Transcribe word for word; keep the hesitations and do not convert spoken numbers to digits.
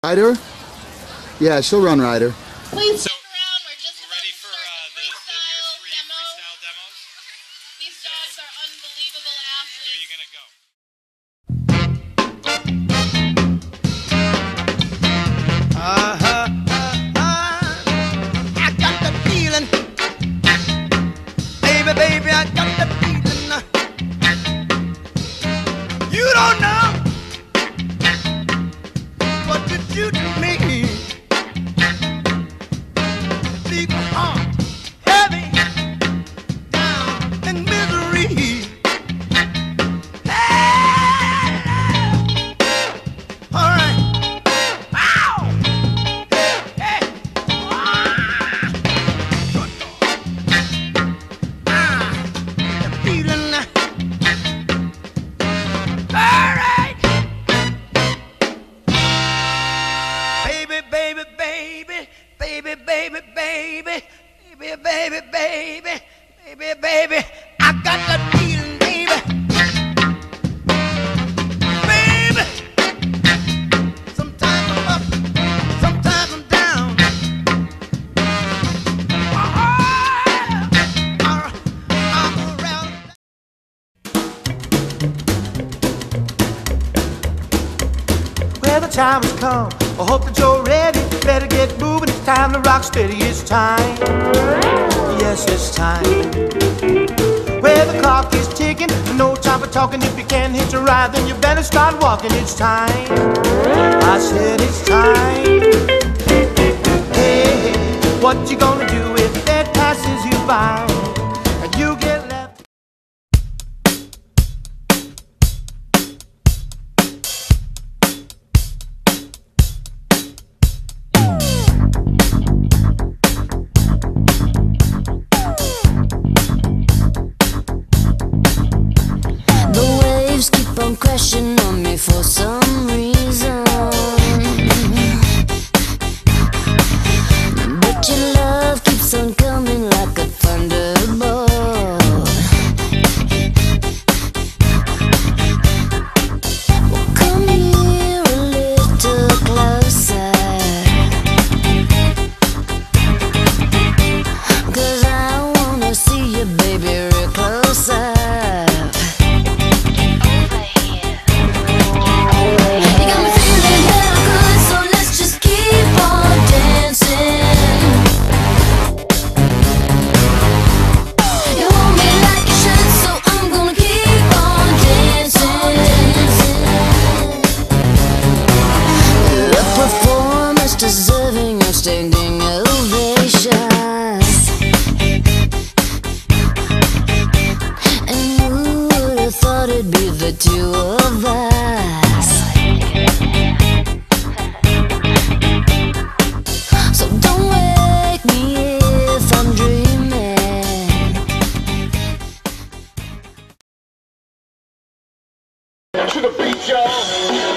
Ryder? Yeah, she'll run Ryder. Please So, stick around. We're just we're ready for uh, the, the, your free demo. freestyle demos? These dogs are unbelievable athletes. Who are you going to go? Uh-huh, uh-huh. I got the feeling. Baby, baby, I got the feeling. You don't know what you do to me. Leave my heart heavy, down in misery. Hey, all right. Ow! Hey, hey. Ah. Ah, the feeling. All right. Baby, baby, baby, baby, baby, baby, baby, baby, baby, baby, baby, I got that feeling, baby, baby. Sometimes I'm up, sometimes I'm down. Oh, I'm around. Well, the time has come. I hope that you're ready. Better get moving. It's time to rock steady. It's time. Yes, it's time. Well, the clock is ticking. No time for talking. If you can't hitch a ride, then you better start walking. It's time. I said it's time. Hey, what you gonna do if that passes you by and you get left? The waves keep on crashing on me for some reason, but your love keeps on coming like a thunderbolt. Well, come here a little closer, 'cause I wanna see you, baby, real close up. You got me feeling hella good, so let's just keep on dancing. You hold me like you should, so I'm gonna keep on dancing. A performance deserving of standing ovations. And who would have thought it'd be the two of us? So don't wake me if I'm dreaming. To the beat, y'all.